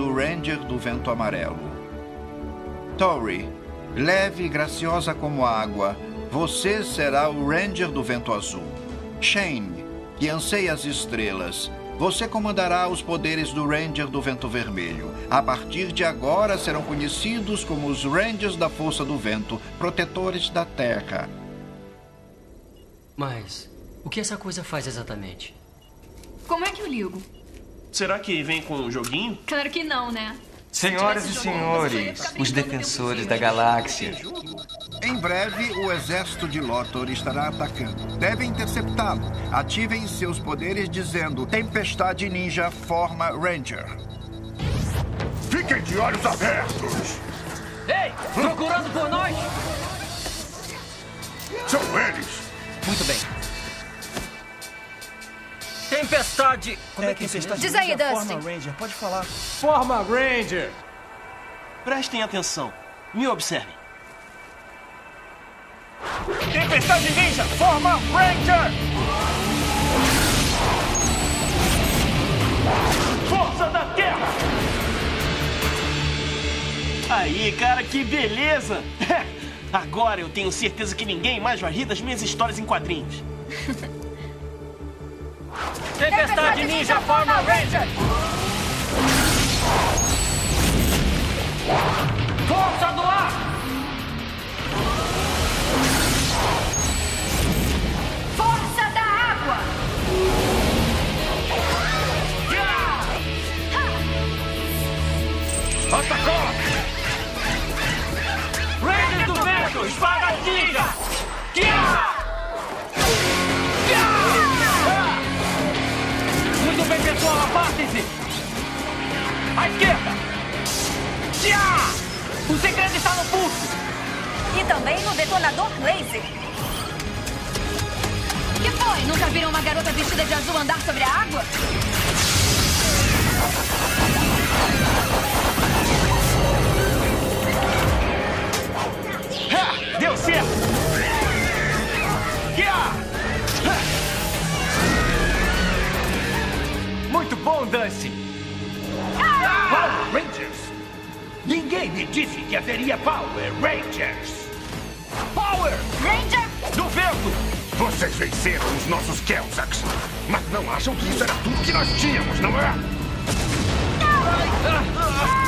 do Ranger do Vento Amarelo. Tori, leve e graciosa como a água, você será o Ranger do Vento Azul. Shane, que anseia as estrelas, você comandará os poderes do Ranger do Vento Vermelho. A partir de agora serão conhecidos como os Rangers da Força do Vento, protetores da Terra. Mas o que essa coisa faz exatamente? Como é que eu ligo? Será que vem com um joguinho? Claro que não, né? Senhoras e senhores, os defensores da galáxia. Em breve, o exército de Lothor estará atacando. Devem interceptá-lo. Ativem seus poderes dizendo: Tempestade Ninja forma Ranger. Fiquem de olhos abertos! Ei! Procurando por nós? São eles! Muito bem. Tempestade... Como é que Tempestade Diz aí, Ninja Dustin. Forma Ranger, pode falar. Forma Ranger! Prestem atenção. Me observem. Tempestade Ninja, forma Ranger! Força da Terra! Aí, cara, que beleza! Agora eu tenho certeza que ninguém mais vai rir das minhas histórias em quadrinhos. Tempestade Ninja forma Ranger! Força do ar! Força da água! Atacou! Ranger do Vento, espada ninja! Muito bem, pessoal, apartem-se! À esquerda! O segredo está no pulso! E também no detonador laser. Que foi? Nunca viram uma garota vestida de azul andar sobre a água? Deu certo! Muito bom, Dustin! Power Rangers! Ninguém me disse que haveria Power Rangers! Power! Ranger! Do vento! Vocês venceram os nossos Kelsaks, mas não acham que isso era tudo que nós tínhamos, não é?